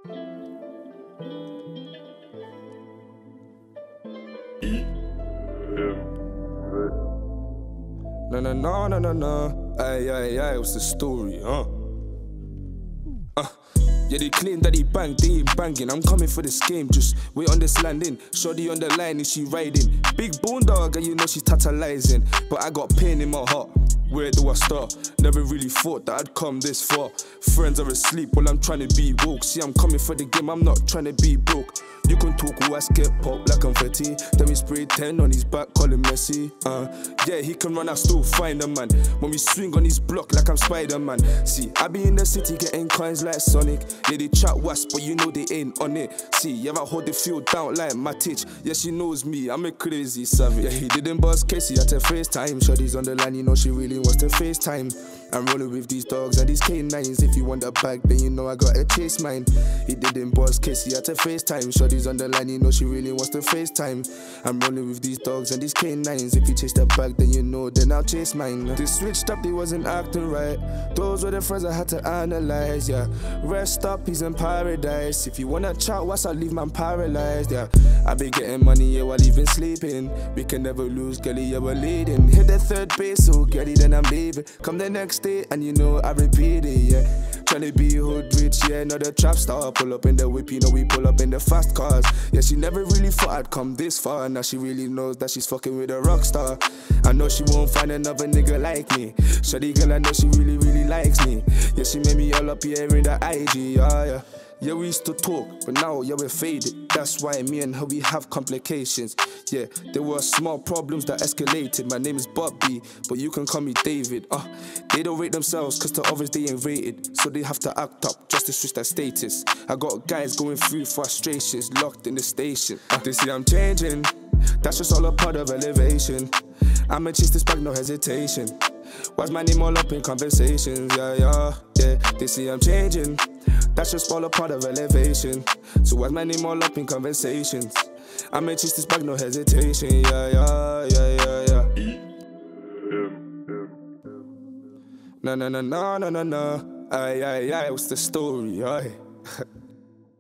No. Ay, what's the story, huh? Yeah, they claim that he banged, they ain't banging. I'm coming for this game, just wait on this landing. Shorty on the line, is she riding? Big bone dog, and you know she's tantalizing. But I got pain in my heart, where do I start? Never really thought that I'd come this far. Friends are asleep while I'm trying to be woke. See, I'm coming for the game, I'm not trying to be broke. You can talk, who I get pop like confetti. Then we spray 10 on his back, call him Messi. Yeah, he can run, I still find a man. When we swing on his block like I'm Spider-Man. See, I be in the city getting coins like Sonic. Yeah, they chat wasp, but you know they ain't on it. See, yeah, I hold the field down like Matic. Yeah, she knows me, I'm a crazy savage. Yeah, he didn't buzz Casey at her FaceTime. Shorty's on the line, you know she really wants to FaceTime. I'm rolling with these dogs and these K9s. If you want the bag, then you know I gotta chase mine. He didn't buzz Casey at her FaceTime. Shorty's on the line, you know she really wants to FaceTime. I'm rolling with these dogs and these K9s. If you chase the bag, then you know, then I'll chase mine. They switched up, they wasn't acting right. Those were the friends I had to analyze, yeah. Rest up, he's in paradise. If you wanna chat, what's I leave man paralyzed, yeah. I been getting money, yeah, while even sleeping. We can never lose, girlie, yeah, we're leading. Hit the third base, so girlie, then I'm leaving. Come the next day, and you know I repeat it, yeah. Tryna be hood rich, yeah, not a trap star. Pull up in the whip, you know we pull up in the fast cars. Yeah, she never really thought I'd come this far. Now she really knows that she's fucking with a rock star. I know she won't find another nigga like me. Shawty girl, I know she really likes me. Yeah, she made me all up here in the IG, yeah. Yeah, we used to talk, but now, yeah, we're faded. That's why me and her, we have complications. Yeah, there were small problems that escalated. My name is Bobby, but you can call me David. They don't rate themselves, cause to others they ain't rated. So they have to act up, just to switch their status. I got guys going through frustrations, locked in the station. They see I'm changing, that's just all a part of elevation. I'ma chase this back, no hesitation. Why's my name all up in conversations? Yeah. They see I'm changing, that's just all a part of elevation. So why's my name all up in conversations? I'ma chase this back, no hesitation. Yeah. No. Ay, what's the story? Aye.